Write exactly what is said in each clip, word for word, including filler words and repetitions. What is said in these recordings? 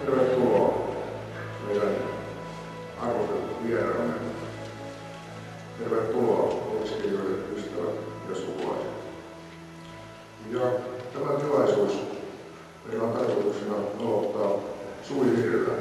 Tervetuloa meidän arvostetut vieraamme. Tervetuloa opiskelijoiden ystävät ja sukulaiset. Ja tämä tilaisuus meillä on tarkoituksena aloittaa suvivirrellä.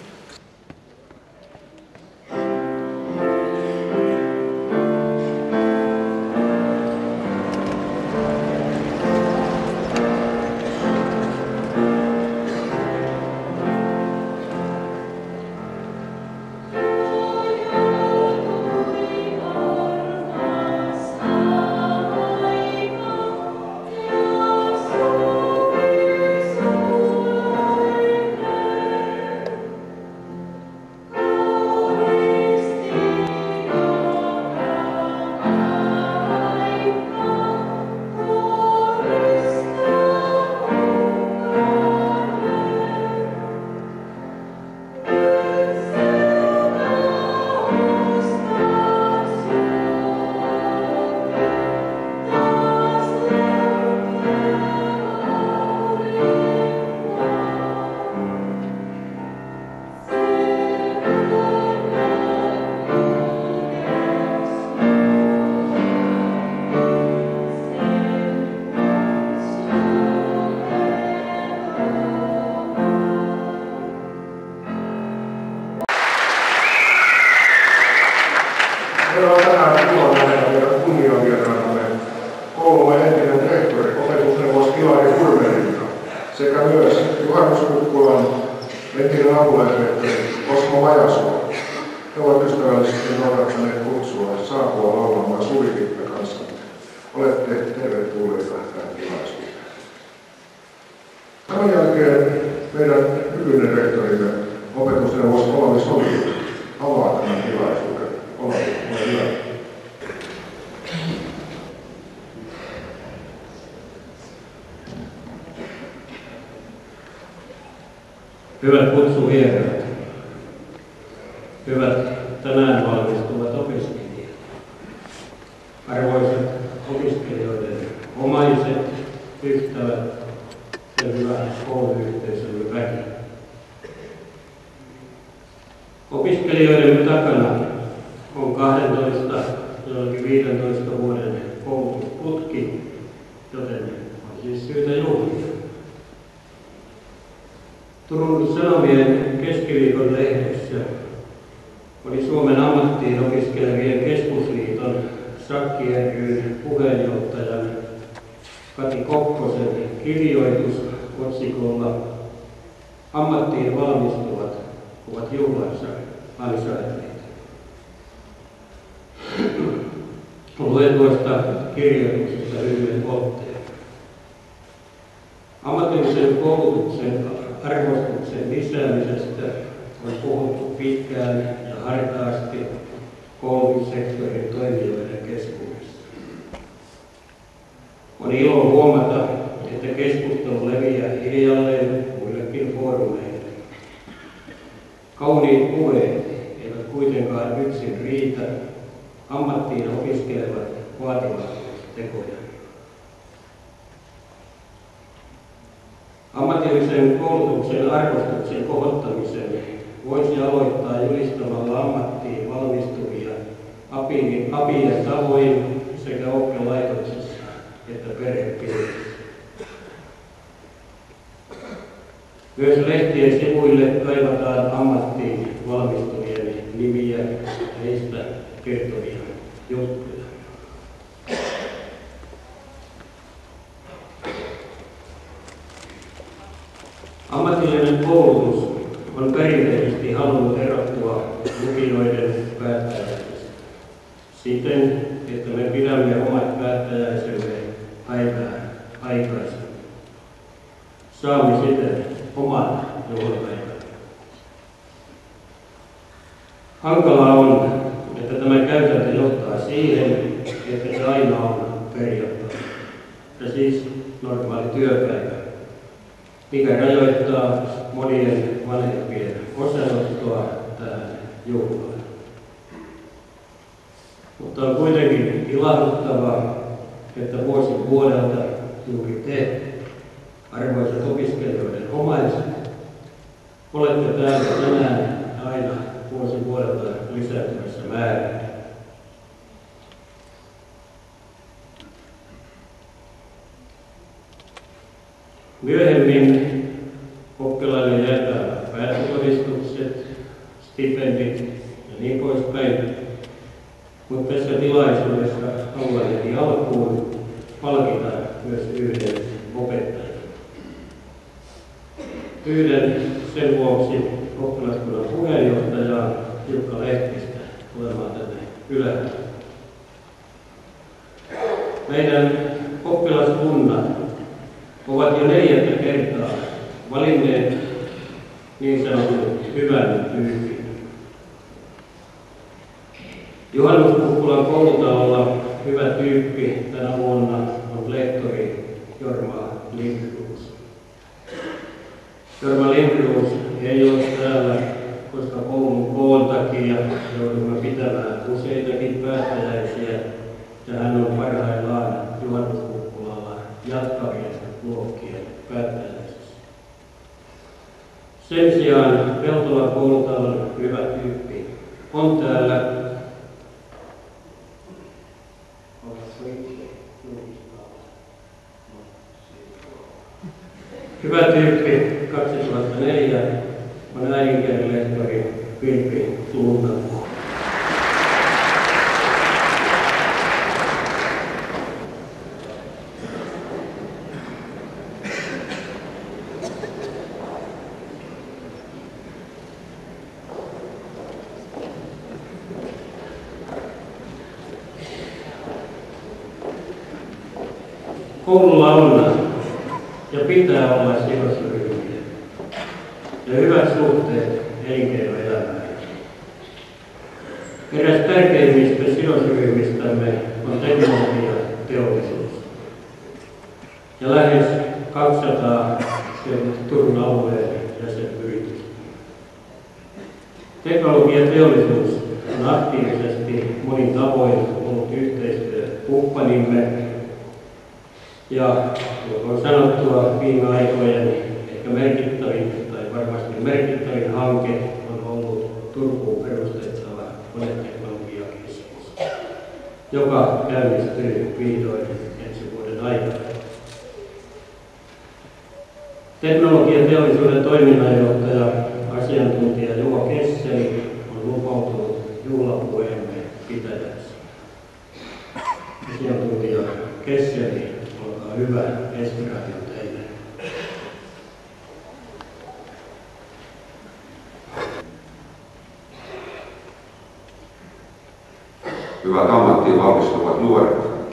Meillä on tänään ilo nähdä meidän kunnianvieraanamme koulumme entinen rehtori, opetusneuvos Ilari Hurmelinta sekä myös Juhannus Kukkulan entinen apulaisrehtori Osmo Majasuo. He ovat ystävällisesti noudattaneet kutsua saapua laulamaan suvikitta kanssa. Olette tervetulleita tähän tilaisuuteen. Tämän jälkeen meidän nykyinen rehtorimme, opetusneuvos Olavi Soini, avaa tämän tilaisuuden. Olavi, ole hyvä. Hyvät kutsuvieraat, hyvät tänään valmistuvat opiskelijat, arvoisat opiskelijoiden omaiset, ystävät ja hyvä kouluyhteisömme väki. Opiskelijoiden takana on kaksitoista viisitoista vuoden koulutusputki, joten on siis syytä juhlia. Turun Sanomien keskiviikon lehdessä oli Suomen ammattiin opiskelevien keskusliiton Sakki ry:n puheenjohtajan Kati Kokkosen kirjoitus otsikolla "Ammattiin valmistuvat ovat juhlansa ansaineet". Luen tuosta kirjoituksesta lyhyen otteen. Ammatillisen koulutuksen arvostuksen lisäämisestä on puhuttu pitkään ja hartaasti koulutussektorin toimijoiden keskuudessa. On ilo huomata, että keskustelu leviää hiljalleen muillekin foorumeille. Kauniit puheet eivät kuitenkaan yksin riitä. Ammattiin opiskelevat vaativat tekoja. Ammatillisen koulutuksen arvostuksen kohottamisen voisi aloittaa julistamalla ammattiin valmistuvia apien tavoin sekä oppilaitoksissa että perhepiirissä. Myös lehtien sivuille kaivataan ammattiin valmistuvien nimiä ja heistä kertovia juttuja. Ammatillinen koulutus on perinteisesti halunnut erottua lukioiden päättäjäisistä siten, että me pidämme omat päättäjäisemme päivää aikaisemmin. Saamme siten oman juhlapäivän. Hankalaa on, että tämä käytäntö johtaa siihen, että se aina on perjantai, ja siis normaali työpäivä, mikä rajoittaa monien vanhempien osanottoa tähän juhlaan. Mutta on kuitenkin ilahduttavaa, että vuosi vuodelta juuri te, arvoisat opiskelijoiden omaiset, olette täällä tänään aina vuosi vuodelta lisääntyvässä määrin. Myöhemmin oppilaille jaetaan päättötodistukset, stipendit ja niin poispäin. Mutta tässä tilaisuudessa haluan heti alkuun palkita myös yhden opettajan. Pyydän sen vuoksi oppilaskunnan puheenjohtajaa Jukka Lehtistä tulemaan tänne ylhäälle. Meidän oppilaskunnat ovat jo neljättä kertaa valinneet niin sanotun hyvän tyypin. Juhannuskukkulan koulutalolla hyvä tyyppi tänä vuonna on lehtori Jorma Lindroos. Jorma Lindroos ei ole täällä, koska koulun koon takia joudumme pitämään useitakin päättäjäisiä, ja hän on parhaillaan Juhannuskukkulalla jatkavien luokkien päättäjäisissä. Sen sijaan Peltolan koulutalon hyvä tyyppi on täällä. Hyvä tyyppi kaksituhattaneljä on äidinkielen lehtori Virpi Lunnanko. Koululla on ja pitää olla sidosryhmiä ja hyvät suhteet elinkeinoelämään. Eräs tärkeimmistä sidosryhmistämme on teknologiateollisuus ja lähes kaksisataa Turun alueen jäsenyritystä. Teknologiateollisuus on aktiivisesti monin tavoin ollut yhteistyökumppanimme. Ja on sanottua viime aikojen ehkä merkittävin tai varmasti merkittävin hanke on ollut Turkuun perustettava koneteknologiakeskus, joka käynnistyy vihdoin ensi vuoden aikana. Teknologiateollisuuden toiminnanjohtaja, asiantuntija Juho Kesseli on lupautunut juhlapuheemme pitäjäksi. Asiantuntija Kesseli, olkaa hyvä, inspiraatio teille. Hyvät ammattiin valmistuvat nuoret,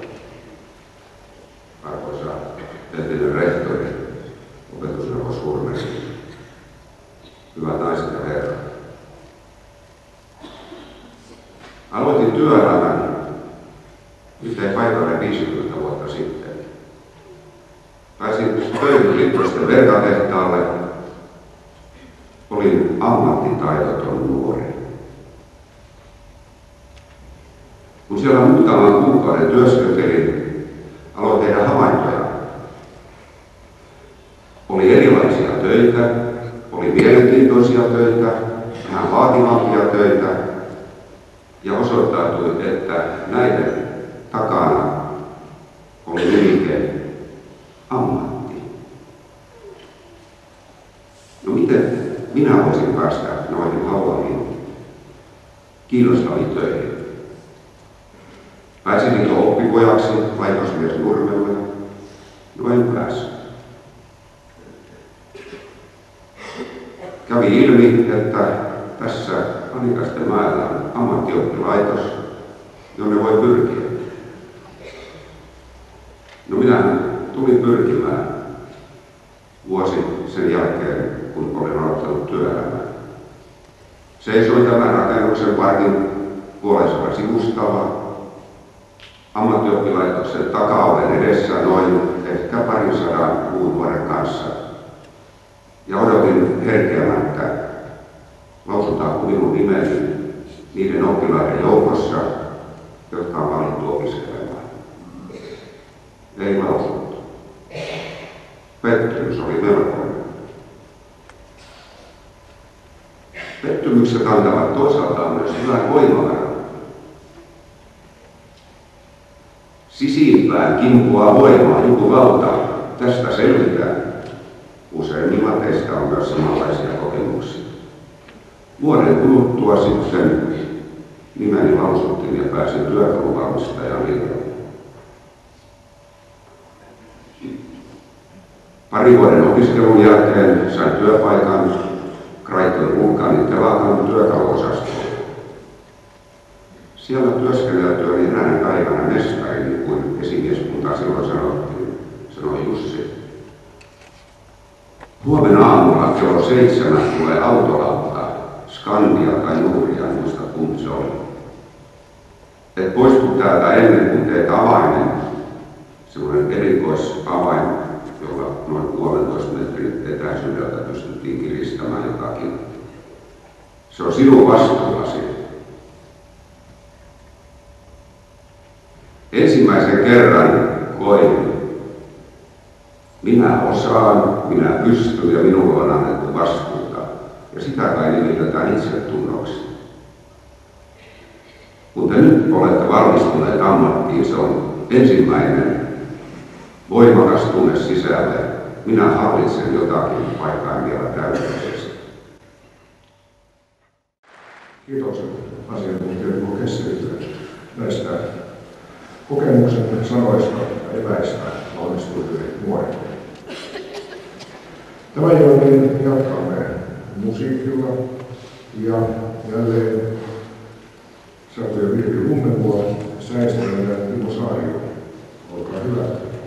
arvoisa entinen rehtori, opetusneuvos Hurmeri, hyvät naiset ja herrat. Aloitin työelämän yhteen paikalle viisikymmentä vuotta sitten. Pääsin töihin Lipposten verkatehtaalle. Olin ammattitaidoton nuori. Kun siellä muutaman kuukauden työskentelin, aloin tehdä havaintoja. Oli erilaisia töitä, oli mielenkiintoisia töitä, vähän vaativampia töitä, ja osoittautui, että näiden takana oli nimike ammatti. No miten minä voisin päästä noihin haluamiin kiinnostaviin töihin? Pääsinkö oppipojaksi laitosmies Nurmelle? No en päässyt. Kävi ilmi, että tässä Anikastenmäellä on ammattioppilaitos, jonne voi pyrkiä. No minä tulin pyrkimään vuosi sen jälkeen, kun olin aloittanut työelämää. Seisoin tämän rakennuksen parkin puolensa sivustalla, ammattioppilaitoksen takaoven edessä noin ehkä parin sadan muun nuoren kanssa. Ja odotin herkeämättä, lausutaanko minun nimeni niiden oppilaiden joukossa, jotka on valittu opiskelemaan. Ei lausuttu. Pettymys oli melkoinen. Pettymykset antavat toisaalta myös hyvän voimavaran. Sisimpään kimpuaa voimaa, joku valta. Tästä selvitään. Useimmilla teistä on myös samanlaisia kokemuksia. Vuoden kuluttua sitten nimeni lausuttiin ja pääsin työkaluvalmistajan linjalle. Pari vuoden opiskelun jälkeen sain työpaikan Kraiton Vulkanin telakan työkaluosastolla. Siellä työskenneltyäni eräänä päivänä mestari, niin kuin esimieskunta silloin sanottiin, sanoi Jussi. Huomenna aamulla kello seitsemän tulee autolautta, Skandia tai Nuuria, en muista kumpi se oli. Et poistu täältä ennen kuin teet avainen, semmoinen erikoisavain, jolla noin puolentoista metrin etäisyydeltä pystyttiin kiristämään jotakin. Se on sinun vastuullasi. Ensimmäisen kerran koin, minä osaan, minä pystyn ja minulle on annettu vastuuta. Ja sitä kai nimitetään itsetunnoksi. Kun te nyt olette valmistuneet ammattiin, se on ensimmäinen voimakas tunne sisälle. Minä hallitsen jotakin, vaikka en vielä täydellisesti. Kiitokset asiantuntijoille Juho Kesselille näistä kokemuksen sanoista ja eväistä valmistuneille nuorille. Tämän jälkeen jatkamme musiikilla ja jälleen Satu ja Virpi Lummenvuo, Säistelä ja Timo Saario. Olkaa hyvä.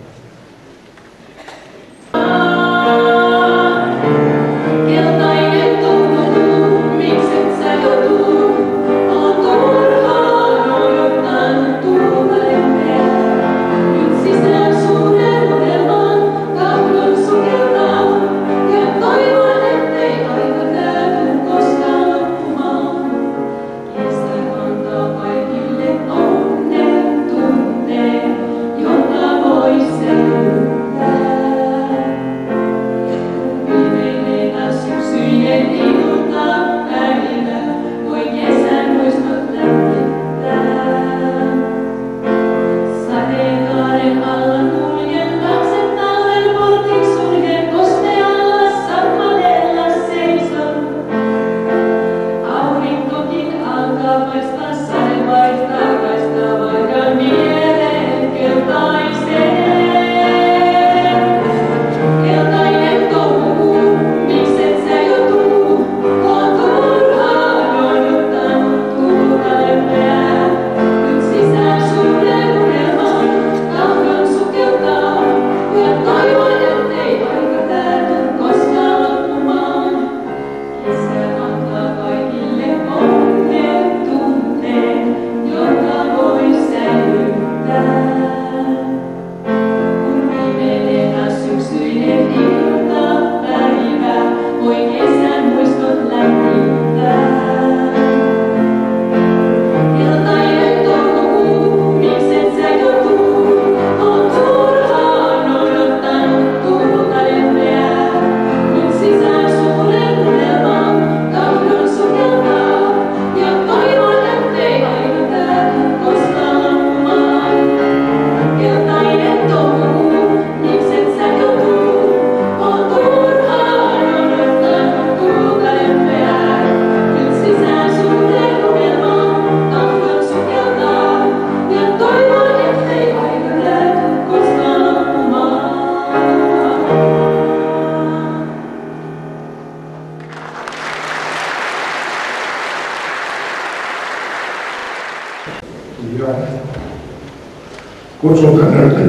Kutsun tänne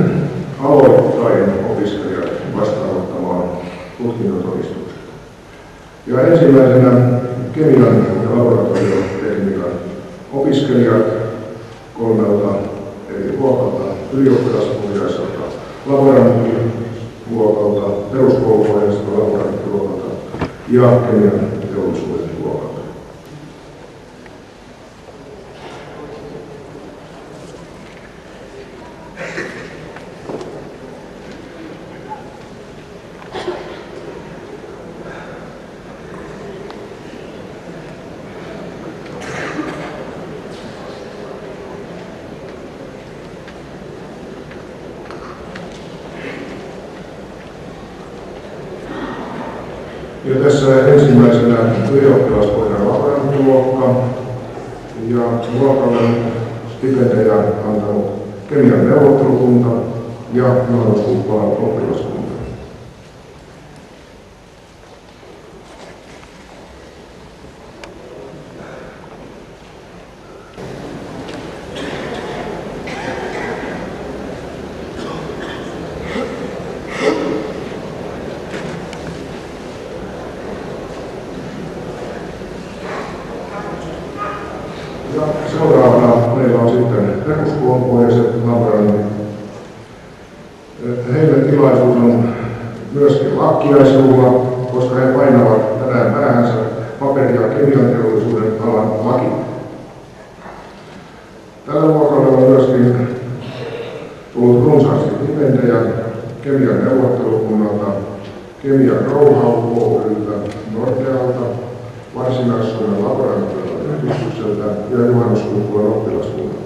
aloittain opiskelijat vastaanottamaan tutkintotodistukset. Ja ensimmäisenä kemian ja laboratoriotekniikan opiskelijat kolmelta eri luokalta, ylioppilaspohjaiselta laboranttiluokalta, peruskoulupohjaiselta laboranttiluokalta ja kemian teollisuuden luokalta. ensimmäisenä ylioppilaspohjan laboranttiluokka ja luokalle stipendejä antanut kemian neuvottelukunta ja Juhannus Kukkolan oppilaskunta. Ja seuraavana meillä on sitten peruskoulupohjaiset laborannit. Heille tilaisuus on myöskin lakkiaisjuhla, koska he painavat tänään päähänsä paperi- ja kemianteollisuuden alan laki. Tällä luokalla on myöskin tullut runsaasti stipendejä kemian neuvottelukunnalta, Kemia Growhow Oy:ltä, Nordealta, Varsinais-Suomen laboratorioiden yhdistykseltä ja Juhannus Kukkolan oppilaskunnalta.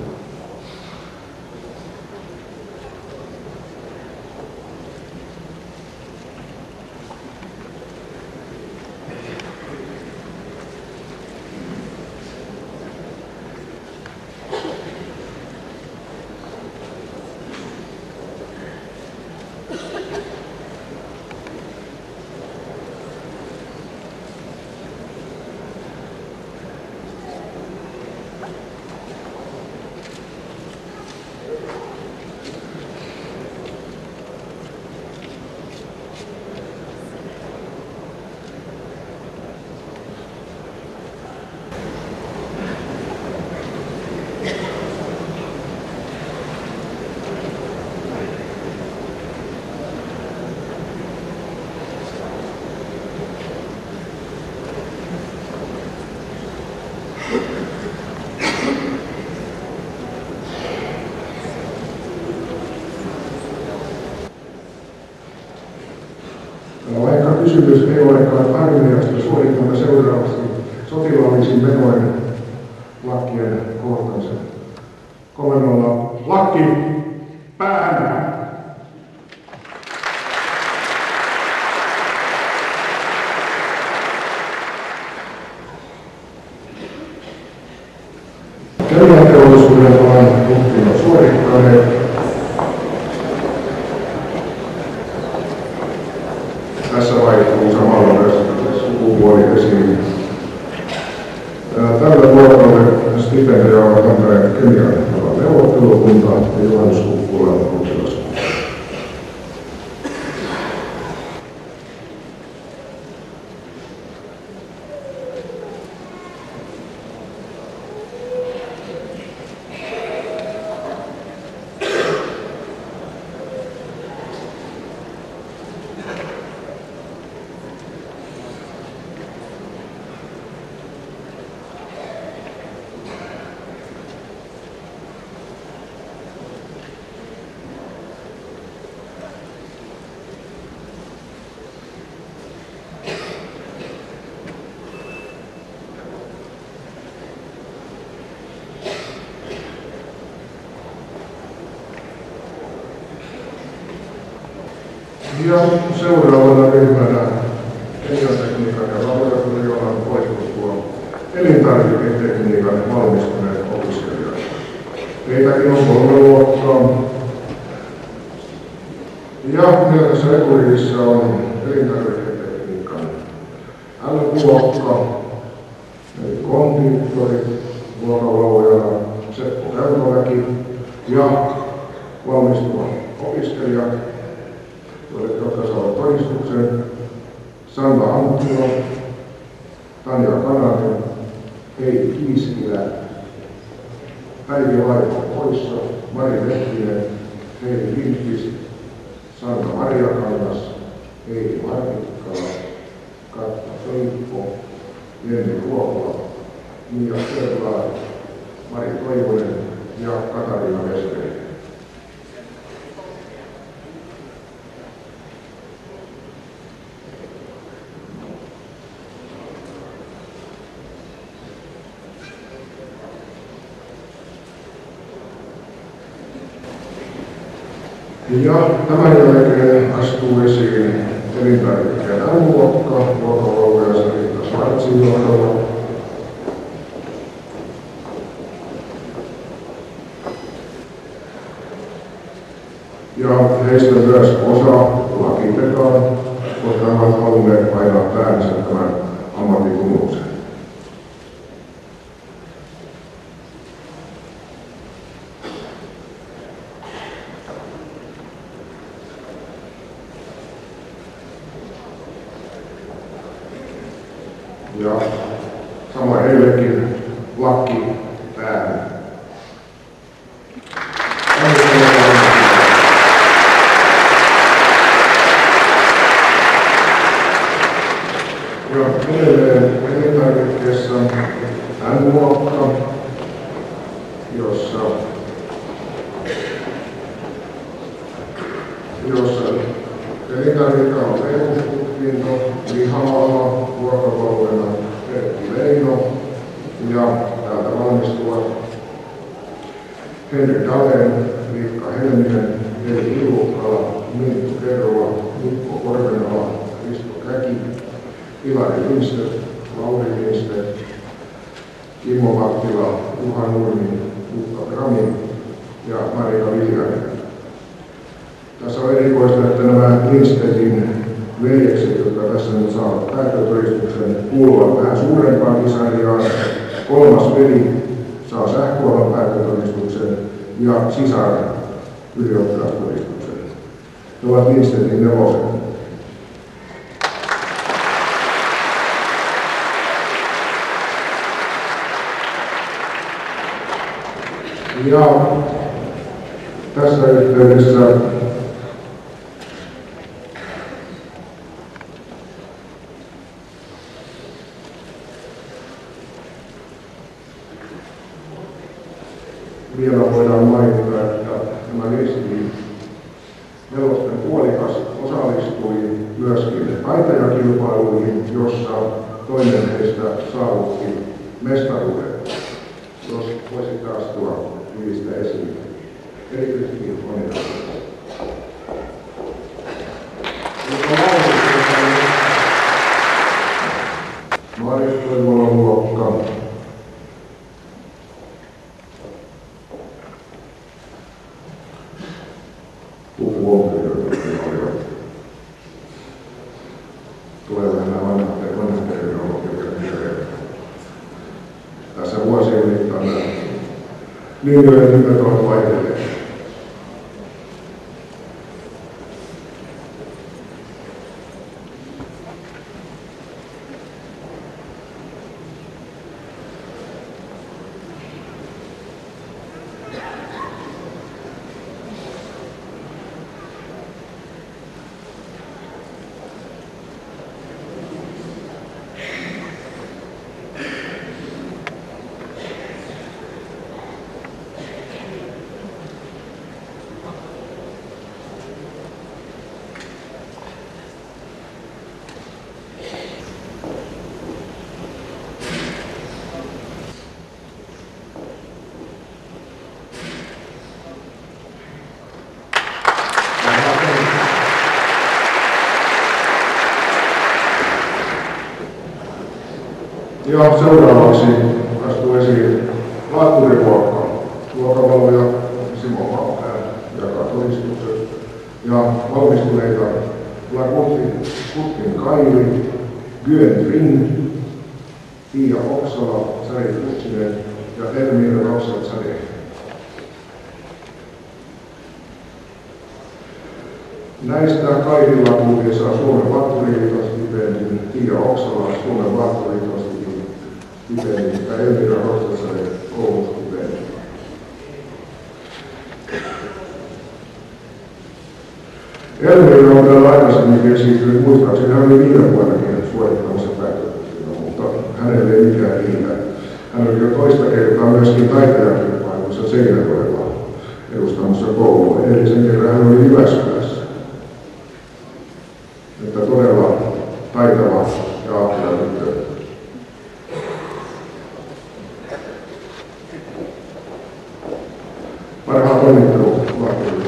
Vaikka kysymys ei olekaan armeijasta, suoritamme seuraavasti sotilaallisin menoin lakkien kohtaisen. Komennolla lakki päähän! Kemianteollisuuden alan tutkinnon suorittaneet. Tässä vaihtuu samalla myös sukupuoli esiin. Tällä luokalle stipendejä ovat antaneet kemian alan neuvottelukunta ja Juhannus Kukkolan oppilaskunta. Ja seuraavana ryhmänä kemiantekniikan ja laboratorioalan poistuttua elintarviketekniikan valmistuneet opiskelijat. Heitäkin on kolme luokkaa. Ja meillä tässä eturivissä on elintarviketekniikan L-luokka, eli kondittorit, luokanvalvojana Seppo Käymäläki ja valmistuvat opiskelijat, jotka saavat todistuksen, Sanna Anttila, Tanja Kananen, Heidi Kiiskilä, Päivi Laiho poissa, Mari Lehtinen, Heidi Lindqvist, Sanna Marjakangas, Heidi Martikkala, Katta Peippo, Jenni Ruokola, Mia Serlaa, Mari Toivonen ja Katariina Vesperi. Ja tämän jälkeen astuu esiin elintarvikkeen M-luokka, luokanvalvoja Sarita Hassin johdolla. Ja heistä myös osa lakitetaan, koska he ovat halunneet painaa päänsä tämän ammattitunnuksen. Ja sama heillekin lakki päälle. Ja edelleen elintarvikkeessa N-luokka, jossa, jossa elintarvikkeessa on perustutkinto, liha-ala, ruokataloudena Erkki Leino ja täältä valmistuvat Henri Daleen, Riikka Helminen, Eli Ilukkala, Minttu Kerrola, Mikko Korvenala, Risto Käki, Ilari Lindstedt, Lauri Lindstedt, Kimmo Mattila, Juha Nurmi, Jukka Grami ja Marika Viljanen. Tässä on erikoista, että nämä Lindstedtin veljekset, jotka tässä nyt saavat päättötodistuksen, kuuluvat vähän suurempaan kisarjaan. Kolmas veli saa sähköalan päättötodistuksen ja sisar ylioppilastodistuksen. Ne ovat Lindstedtin neloset. Ja tässä yhteydessä vielä voidaan mainita, että tämä Listin nelosten puolikas osallistui myöskin taitajakilpailuihin, jossa toinen heistä saavutti mestaruuden. Jos voisit astua niistä esiin. Erityisesti onnitella. Marja Toivolan luokka. Tulee vähän nämä vanhat terminologiat mieleen. Tässä vuosien mittaan nämä linjojen nimet ovat vaihdelleet. Ja seuraavaksi astuu esiin laatturiluokka. Luokavaloja Simo Paapää jakaa todistukset. Ja valmistuneita Kutkin Kaili, Gyen Ring, Pia Oksala, Sari Kutsinen ja Elmira Rapsat-Sade. Näistä Kaililla kulkee saa Suomen Vaatturiliiton stipendin, Pia Oksala Suomen Vaatturiliiton stipendin ja Elmira Rapsat-Sade koulustipendin. Elmira on täällä aikaisemmin keskittynyt, muistaakseni hän oli viime vuonnakin suorittamassa päätöksentekoa, mutta hänelle ei mikään riitä. Hän oli jo toista kertaa myöskin taitajakilpailussa Seinäjoella edustamassa koulua. Edellisen kerran hän oli Jyväskylässä. Että todella taitava ja ahkera tyttö. Parhaat onnittelut Lahturiluokkaan.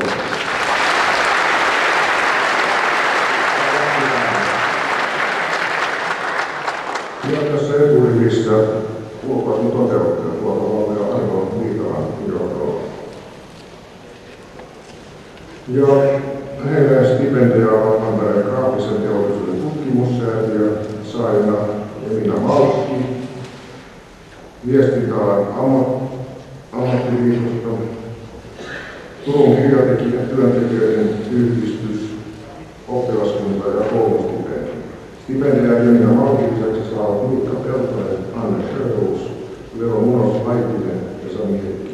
Ja tässä eturivissä ulkoasun toteuttaja tuolla Arno Viitalan johdolla. Ja heille stipendejä ovat Tampereen graafisen teollisuuden tutkimussäätiö, saajana Emina Malkki, viestintäalan ammattiliitosta, Turun kirjatekijän työntekijöiden yhdistys, oppilaskunta ja koulustipendi. Stipendejä Emina Malkin lisäksi saavat Miikka Peltonen, Anne Sjöruus, Leo Munos Laitinen ja Sami Heikkinen.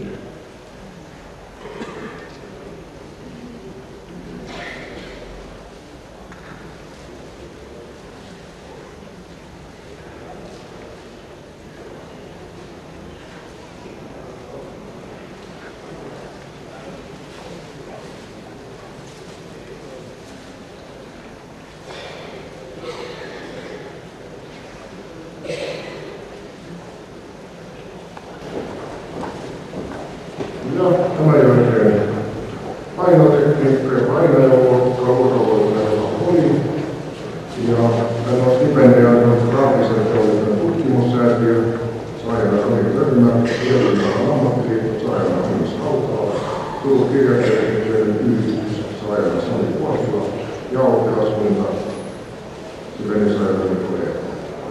Ja tämän jälkeen painotekniikka ja painajaluokka urheiluilla oli. Ja tämä on stipendejä antanut graafisen teollisuuden tutkimussäätiö, saajana Rami Törmä, Tietotalan ammattiliitto, saajana Hannes Hautala, Turun kirjatekniikoiden yhdistys, saajana Sami Puosila ja oppilaskunta, stipendin saajana Mikko Eero.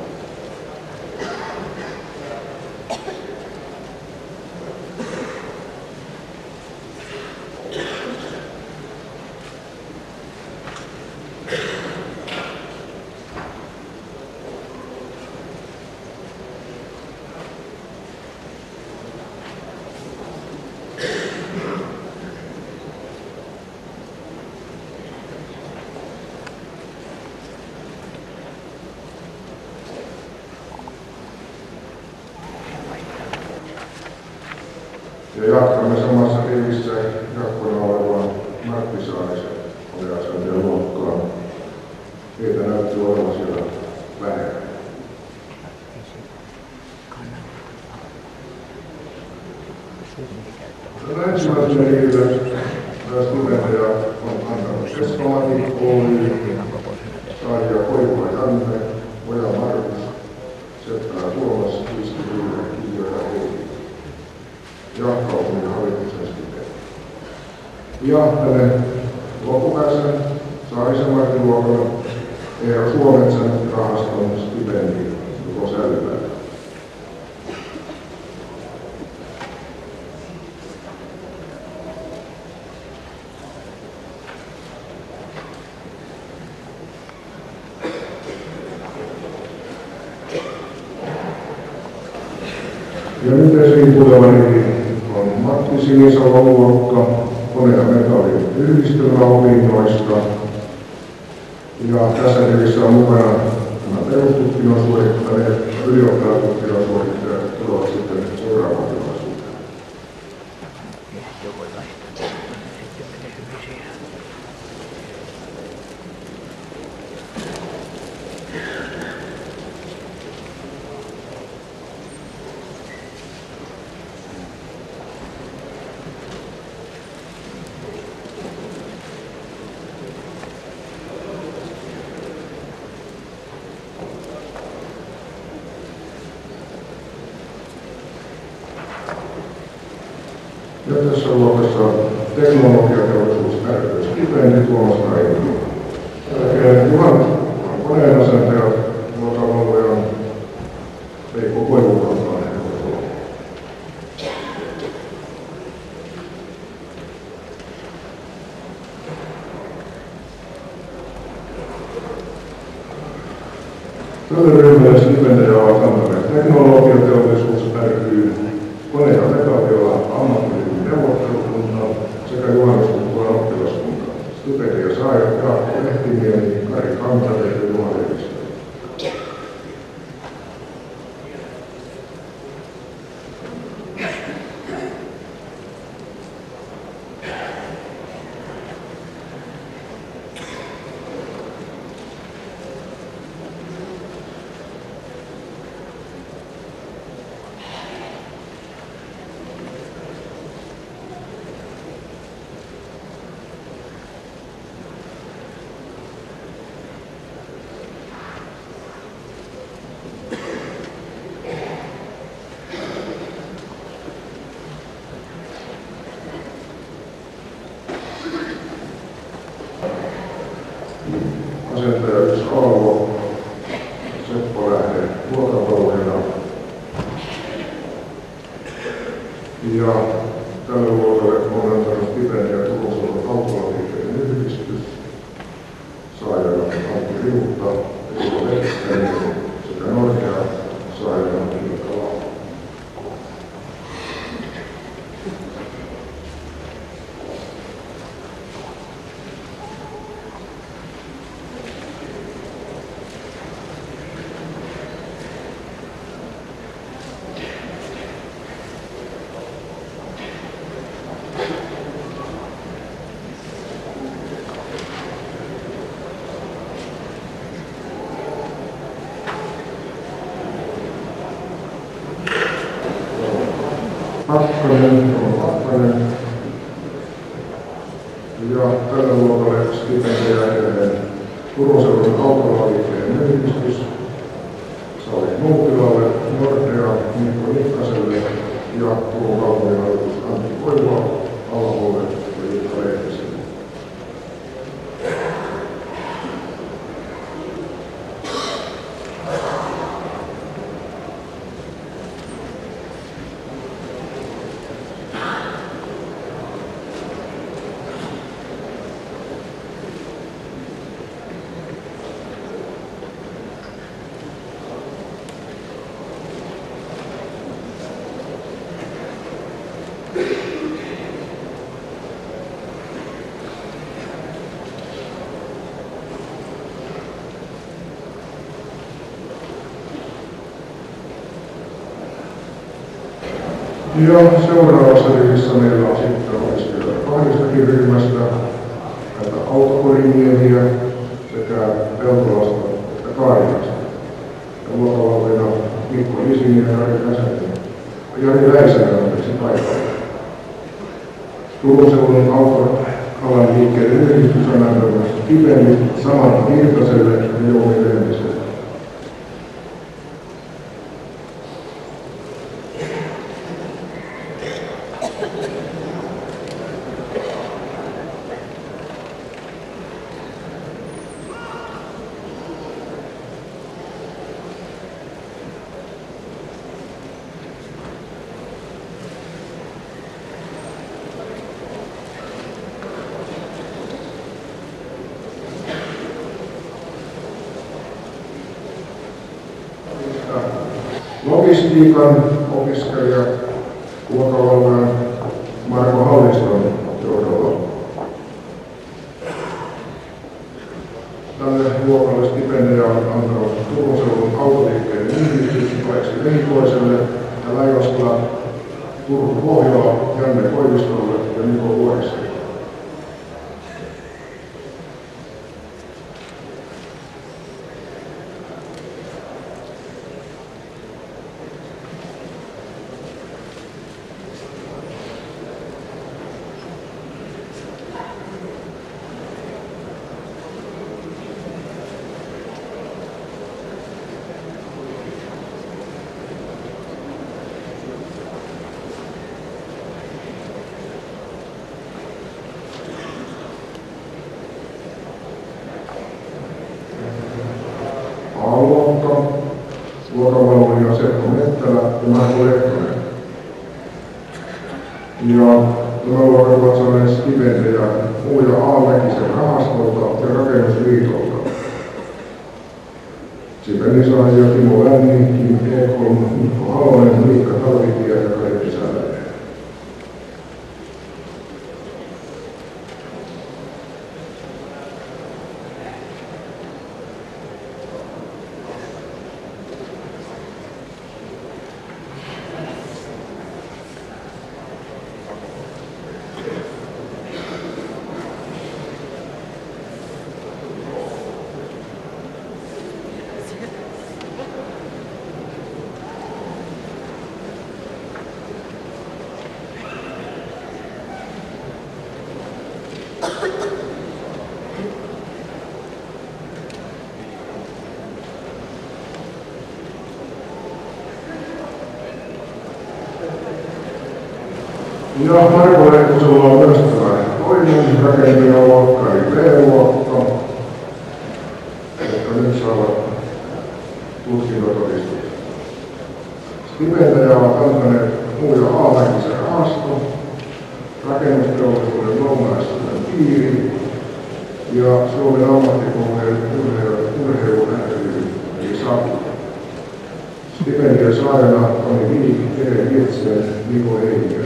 Ja jatkamme samassa rivissä jatkona olevaan Martti Saarisen aliasiantuntijan luokkaan. Heitä näytti olevan siellä vähemmän. Tällä ensimmäisellä rivillä studentteja on antanut Keskomati Oy, Saija Koivula Janne, Oja Markus, Seppälä Tuomas, Kristi Ryyhä, Kiio ja Heidi. Ja kaupungin hallituksen stipendi. Ja tänne loppupäässä Saarisen Martin luokalla Eero Suometsän rahaston stipendi Juho Sälyvää. Ja nyt esiin tuleva nimi on Matti Sinisalon luokka kone- ja metallin yhdistelmäopinnoista. Ja tässä rivissä on mukana nämä perustutkinnon suorittaneet ja ylioppilastutkinnon suorittajat tulevat sitten seuraavaan tilaisuuteen. Ja tässä luokassa teknologiateollisuus ry stipendi Tuomas Rainio. Jälkeen Juhan koneen asentajat luokavalvojan Veikko Koivukankaan ehdolla. Tälle ryhmälle stipendejä ovat antaneet teknologiateollisuus ry, kone- ja metallialan ammattiliiton neuvottelukunta sekä juhannuskulttuurin oppilaskunta. Stipendia saajat Jaakko Lehtimiemi, Kari Kantari ja Juha Levistö. Ja tälle luokalle on antanut stipendiä Turun seudun kauppaliikkeen yhdistys, saajana Antti Riutta, Tulo Lehtinen sekä Norja saajana Ilkka Lauma. Pakkanen on Pakkanen. Ja tällä luokalle stipendiä edelleen Turun seudun kauppaliikkeen yhdistys, Sari Nuutilalle, Nordea, Mikko Nikkaselle ja Turun kaupunginhallitus Antti Koivua, Alahulle ja Jukka Lehtiselle. Ja seuraavassa rivissä meillä on sitten opiskelijoita kahdestakin ryhmästä, näitä autokorimiehiä sekä Peltolasta että Kaarinasta. Ja luokavalleina Mikko Lisinen ja Jari Väsänen. Jari Väisänen on tässä paikalla. Turun seudun autoalan liikkeiden yhdistys on antanut stipendit Samanta Virtaselle ja Jouni Lentiselle. Logistiikan opiskelija luokavallaan Marko Halliston johdolla. Tälle luokalle stipendejä on antanut Turun seudun autoliikkeen yhdistys Aleksi Lehikoiselle ja Läiväskylä Turku Pohjola Janne Koivistolle ja Niko Vuoriselle. Luokka, luokavalvoja Seppo Mettälä ja Marko Lehtonen. Ja tämä luokka ovat saaneet stipendejä Uuja Aalmäkisen rahastolta ja Rakennusliitolta. Stipendisaajia Timo Länni, Kim Ekholm, Mikko Halonen, Miikka Talvitie ja Kari Säläinen. Ja Marko Lehtosella on myös tämä toinen rakentajaluokka, eli B-luokka, jotka nyt saavat tutkintotodistuksen. Stipendejä ovat antaneet Uuja Aalmäkisen Raasto, rakennusteollisuuden lounais-Suomen piiri ja Suomen ammattikoulujen urheilu ry eli SAPU. Stipendien saajana Toni Viik, Tere Virtsen, Niko Heikkinen.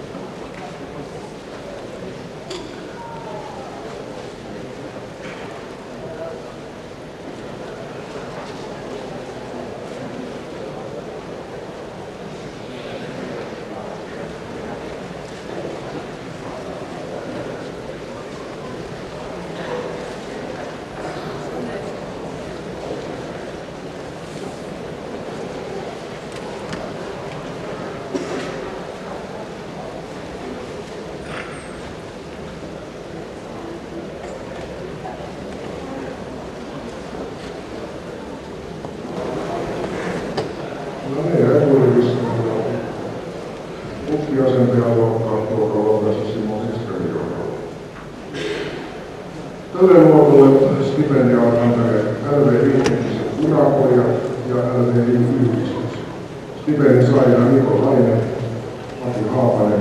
Tälle luovulle stipendia on antaneet L V Viihtenkisen urakoija ja L V I-yhdistys. Stipendin saajana Niko Laine, Matti Haapanen.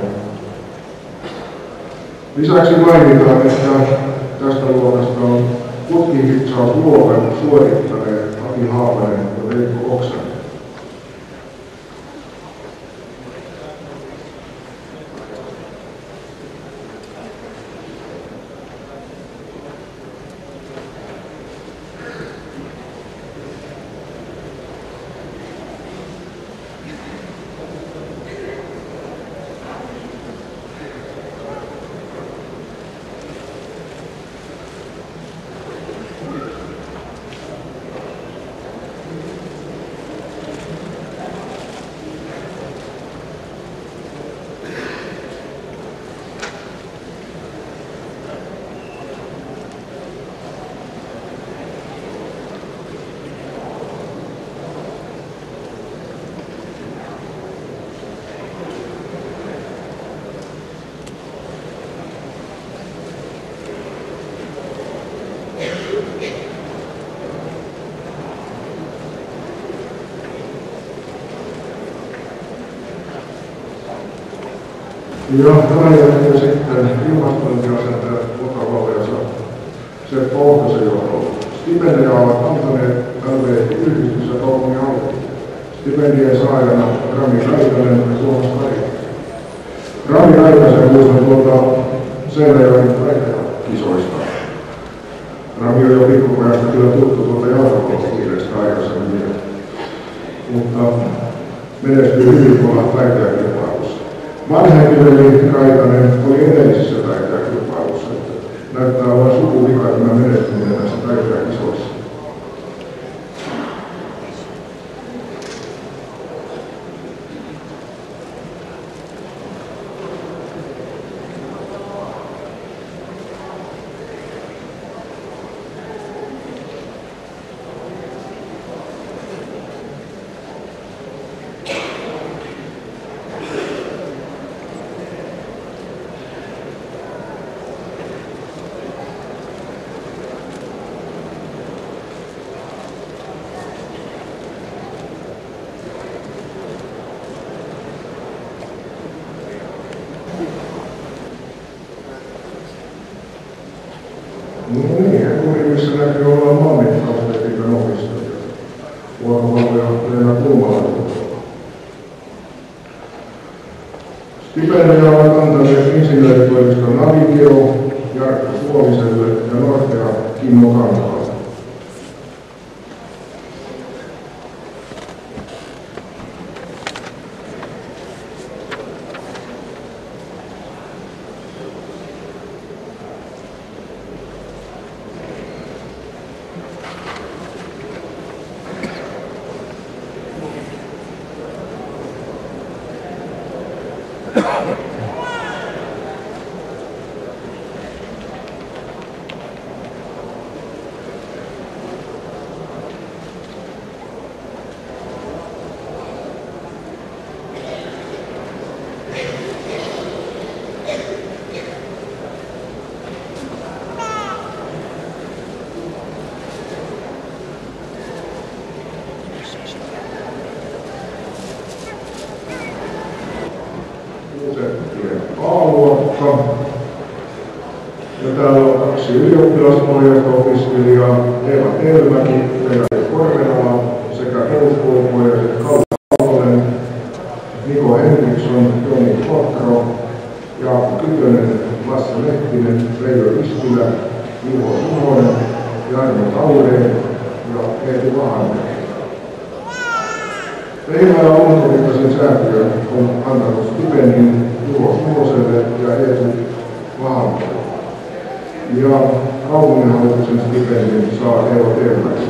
Lisäksi mainitaan, että tästä luokasta on tutkintitsausluokan suorittaneet Matti Haapanen ja Veikko Oksanen. Ja tämän jälkeen sitten ilmastointiasentajat Loka Valliasa Seppo Ohtosen johdolla. Stipendia ovat antaneet L V I-yhdistys ja kaupungin alue. Stipendien saajana Rami Raitanen ja Tuomas Kari. Rami Raitasen muistan tuolta Seinäjoen taiteilijakisoista. Rami on jo pikkupojasta kyllä tuttu tuolta jalkapallokiireistä aikaisemmin, mutta menestyy hyvin tuolla taiteilijakilpailussa. Vanhempi veli Raitanen oli edellisessä taiteilijakilpailussa. Näyttää olevan sukuvika tämä menestyminen näissä taiteilijakisoissa. No niin, etunimissä näkyy olla maanmittaustetiikan opistoja. Luokavalvoja Leena Kulmala. Stipendia ovat antaneet insinööritoimiston Navigeo, Jarkko Suomiselle ja Nortea Kimmo Kankaala. kaksi ylioppilaspohjaista opiskelijaa, Eeva Telmäki, Petteri Korvenala sekä peruskoulupohjaiset Kalle Aaltonen, Niko Henriksson, Joni Potro, Jaakko Kytönen, Lasse Lehtinen, Reijo Ristilä, Juho Suhonen, Jarmo Taureen ja Eetu Vahanne. Veimäärä Ontovittaisen säätiö on antanut stipendin Juho Suhoselle ja Eetu Vahanne. Ja kaupunginhallituksen stipendin saa Eeva Telmäki.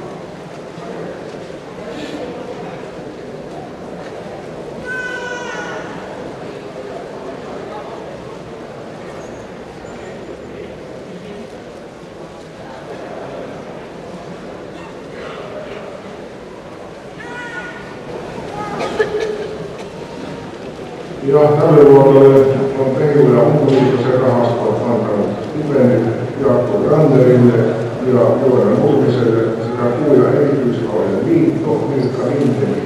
Ja tälle luokalle on Peilu- ja Ontovittaisen rahasto antanut stipendit Jaakko Granderille ja Joona Nurmiselle sekä Puu- ja erityiskauden liitto Milka Rintelille.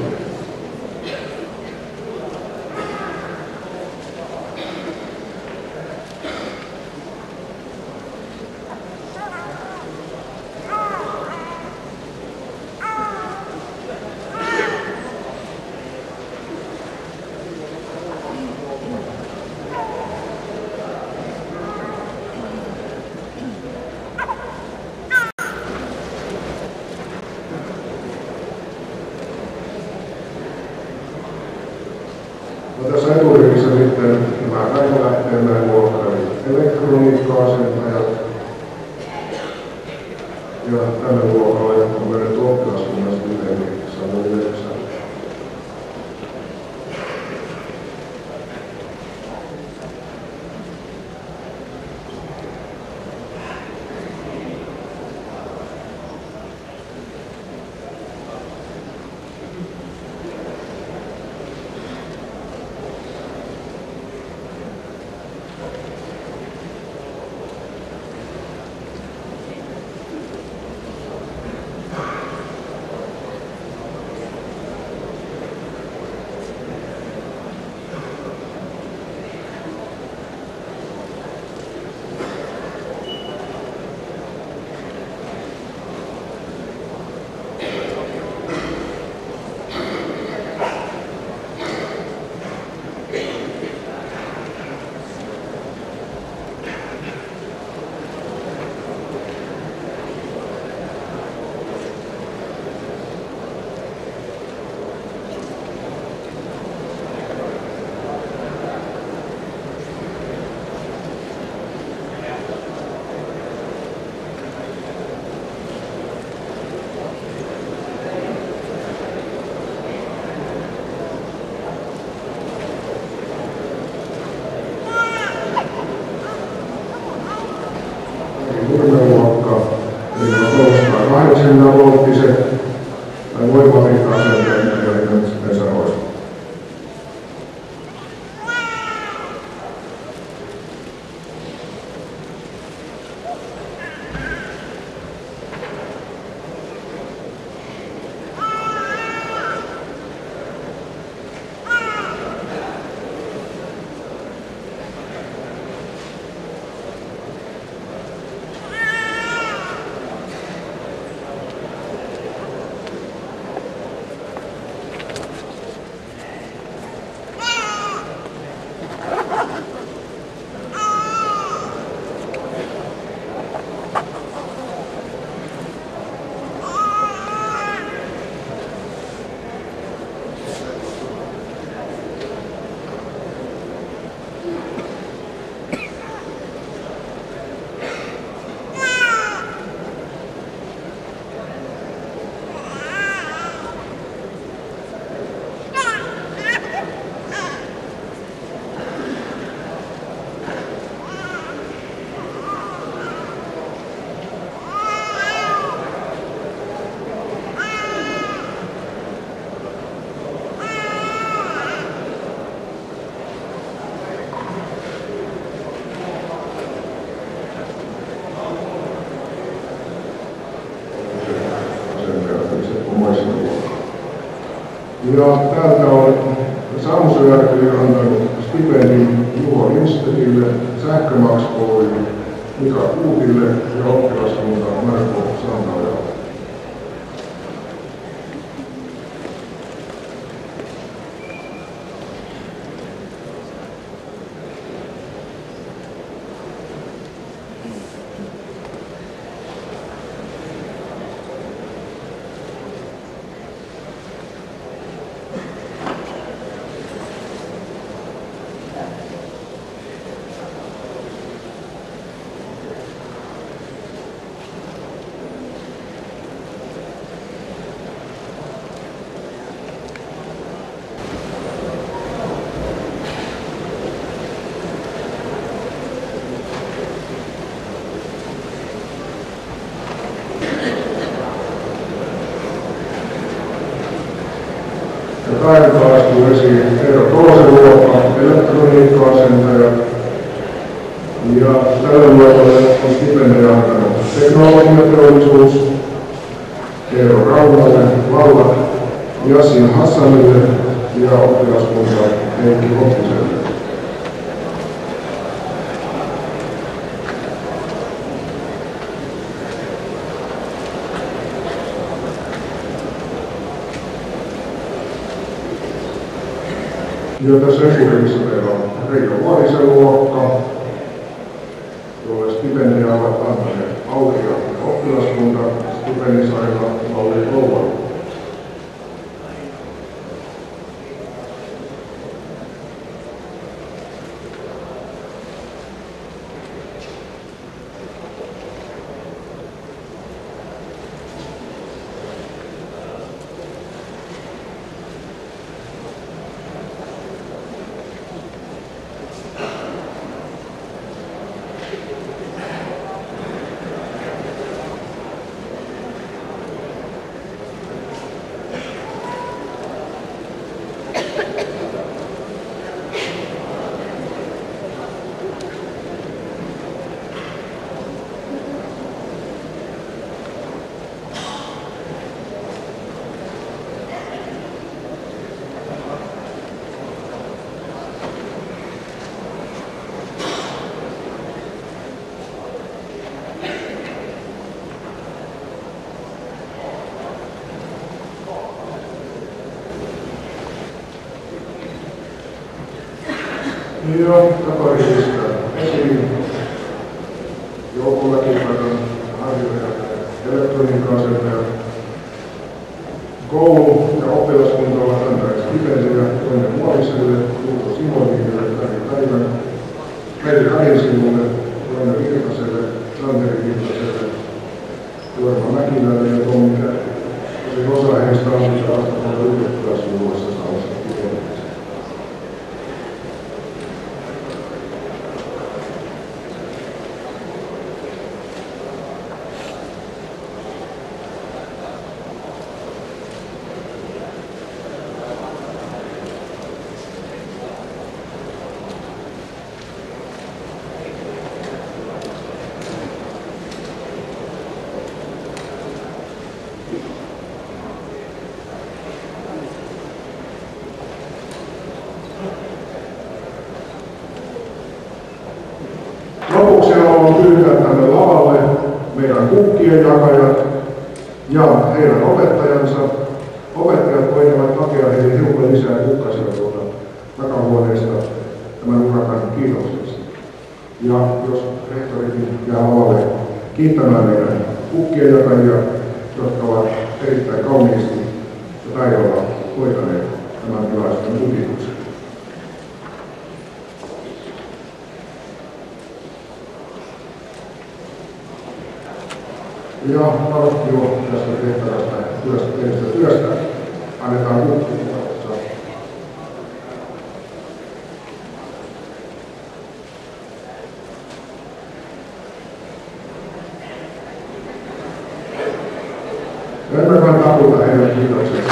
No tässä eturivissä sitten nämä Päivälähteenmäen luokka eli elektroniikka-asentajat. Ja tälle luokalle on myönnetty oppilaskunnan stipendi Samuli Lepsä. Nurmeluokka, eli on kolmesataakahdeksankymmentä volttiset tai voimamitta-asenteet, eli nyt sitten sanoisin. Ja täältä on Samsu-järvi antanut stipendin Juho Lindstedille, Sähkömax Oy Mika Kuutille ja oppilaskunta Marko Santaojalle. Ja taidetta astuu esiin Eero Tolosen luokka, elektroniikka-asentaja. Ja tälle luokalle on stipendiä antanut teknologiateollisuus, Eero Raunalle, Laura Yassin Hassanille ja oppilaskunta Heikki Hoppiselle. Ja tässä esirivissä meillä on Reijo Vuorisen luokka, jolle stipendiä ovat antaneet Auri ja oppilaskunta, stipendisailla Lauri Louvalu. Ja takarivistä esiin joukkoväkivallan arvioijat, elektroniikka-asentaja, koulu ja oppilaskunta ovat antaneet stipendiä Toinen Muoviselle, Tuukko Simonille, Kari Päivän, Meri Rainsivulle, Joona Virtaselle, Santeri Virtaselle, Jorma Mäkilälle ja Tommi Kärki. Tosin osa heistä on nyt vastata ylioppilasvuodessa saamassa stipendiä. Lopuksi haluan pyytää tänne lavalle meidän kukkien jakajat ja heidän opettajansa. Opettajat voivat hakea heille hiukan lisää kukkasia tuolta takahuoneesta tämän urakan kiitokseksi. Ja jos rehtorikin jää lavalle kiittämään meidän kukkien jakajia, jotka ovat erittäin kauniisti ja taidolla hoitaneet tämän tilaisuuden tukituksen. Ja palkkio tästä tehtävästä työstä, tehtävästä työstä annetaan kukkimuodossa. Emme vain taputa heille kiitoksia.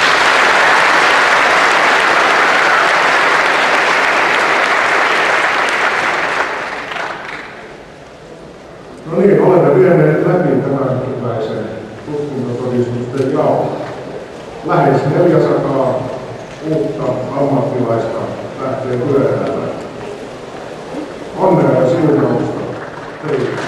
No niin, olemme vieneet läpi tämän keväisen tutkintotodistusten jaon. Lähes neljäsataa uutta ammattilaista lähtee työelämään. Onnea ja siunausta Hei.